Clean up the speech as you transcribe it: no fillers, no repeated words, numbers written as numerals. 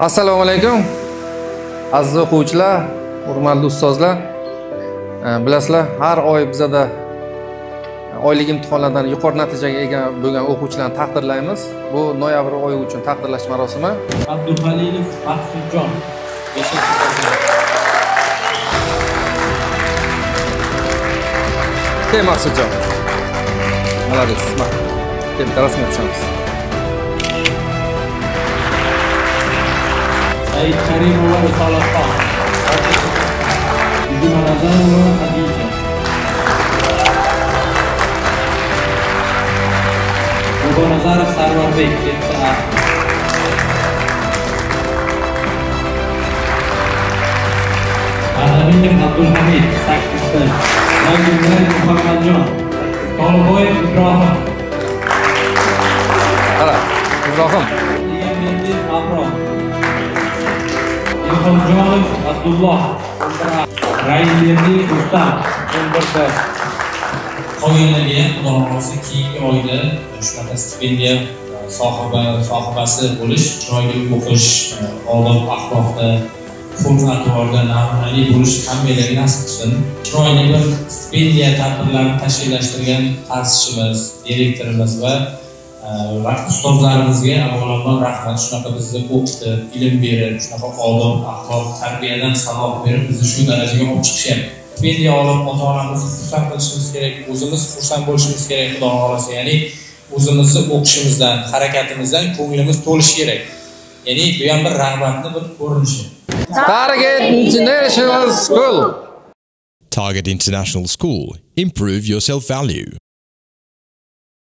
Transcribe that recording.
Assalomu alaykum. Aziz o'quvchilar, hurmatli ustozlar. Bilasizlar, har oy bizada oylik imtihonlardan yuqori natijaga ega bo'lgan o'quvchilarni taqdirlaymiz. Bu noyabr oyi uchun taqdirlash marosimi. Abdulhalilov Maqsudjon 5-sinf. Maqsudjon. Молодец. Bitta rasmga tushamiz. Said Karimova Risolatxon. Jumanazarova Xadija. Nazarov Sarvarbek 7A. Adaminov Abdulhamid 8. Nagimov Muhammadjon. Tolboyev Ibrohim. Qara, Ibrohim. Egamberdiyev Abrom. Ilhomjonov Abdulloh 11A. Raimberdiyev Rustam 11B. Qolganlarga Xudo xohlasa keyingi oyda shunaqa stipendiya sohibasi bo'lish, chiroyli o'qish, odob axloqda, xulq-atvorda namunali bo'lish hammalarga nasib qilsin. Chiroyli bir stipendiya tadbirlarini tashkillashtirgan ta'sischimiz, direktorimiz va ustozlarimizga avvalambor rahmat. Shunaqa bizni o'qitib, ilm berib, shunaqa odob, axloq, tarbiyadan saboq berib bizni shu darajaga olib chiqishyapti. Stipendiya olib ota-onamizni xursand qilishimiz kerak, o'zimiz xursand bo'lishimiz kerak, Xudo xolasa. Ya'ni o'zimizni o'qishimizdan, harakatimizdan ko'nglimiz to'lishi kerak. Ya'ni bu ham bir rag'batni bir ko'rinishi. Target International School. Target International School. Improve your self-value.